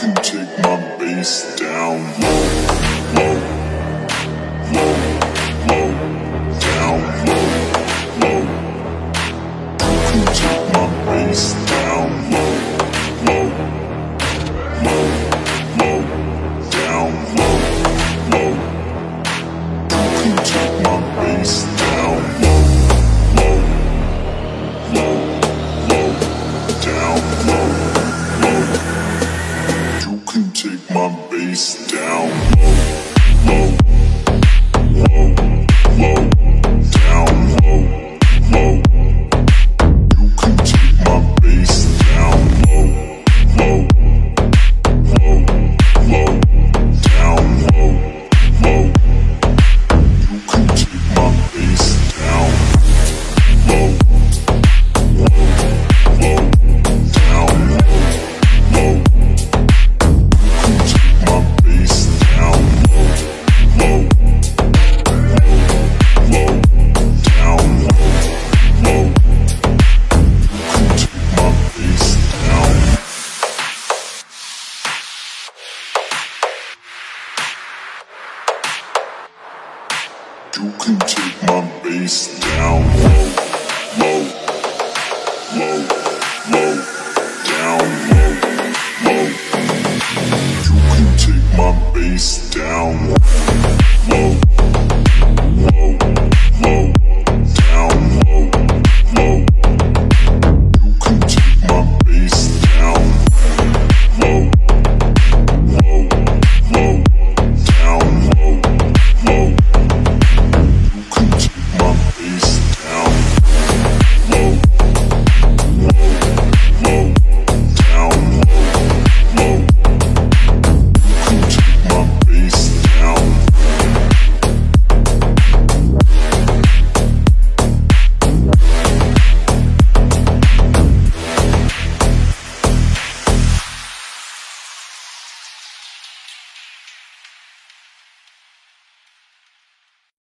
can take my bass down low, low, low, low, down low, low. You can take my bass down low, low, low, low, down low, low. You can take my bass down low, low, low, low, down low, low. You can take my bass down low, low, low, low, down low, low. You can take my bass down low, low, low, low, down low, low. You can take my bass down low, low, low, down low, low. You can take my bass down low, low, low, down low, low. You can take my bass down. You can take my bass down low, low, low, low, down low, low. You can take my bass down.